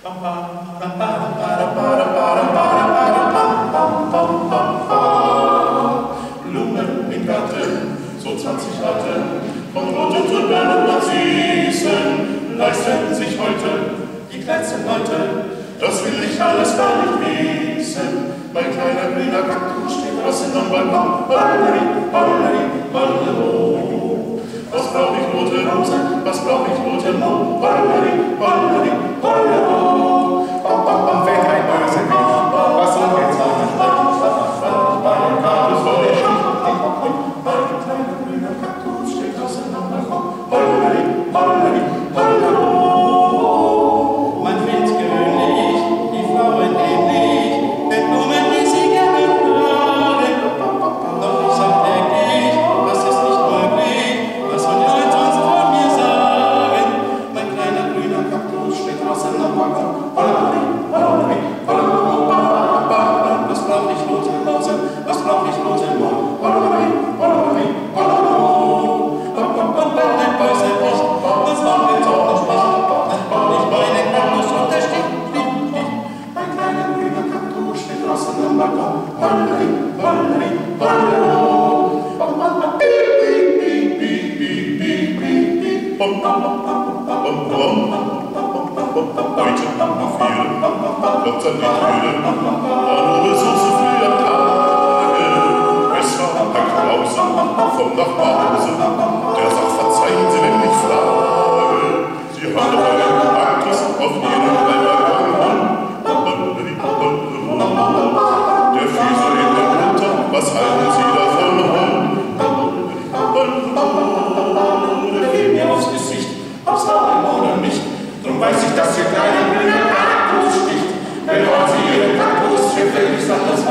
Blumen im Garten, so 20 Arten von roten Tulpen und Narzissen leisten sich heute die kleinsten Leute. Das will ich alles gar nicht wissen. Mein kleiner grüner Kaktus steht draußen am Balkon. Holleri, holleri, hollero. Was brauch ich rote Rose, was brauch ich rote Mo? Holleri, holleri, hollero. Wenn ein Bösewicht was ungezogen mein kleiner grüner Kaktus steht draußen am Balkon. Holleri, holleri, hollero. Man findet gewöhnlich die Frauen ähnlich, denn Blumen, die sie gerne tragen. Doch ich sag täglich, das ist nicht möglich, was soll die Leute sonst von mir sagen? Mein kleiner grüner Kaktus steht draußen am Balkon. Holleri, holleri, hollero. Was brauch ich rote Rose, was brauch ich rote Mo? Holleri, holleri, hollero. Ein Bösewicht, was auch jetzt auch nicht spricht, dann baue ich meinen Kaktus und der steht. Mein kleiner grüner Kaktus steht draußen am Balkon. Holleri, holleri, hollero. Piep, piep, piep, piep, piep, piep, piep. Heute viel kommt an die Tür, andere so früh am Tage. Es war Herr Krause vom Nachbarhause, der sagt, verzeihen Sie, wenn ich frage. Sie haben doch einen Kaktus auf Ihrem Balkon. Der fiel so in der Runter, was halten Sie davon? Der fiel mir aufs Gesicht, aufs Auge oder nicht. Drum weiß ich, dass Ihr kleiner grüner Kaktus sticht. Wenn Sie Ihren Kaktus gefälligst an das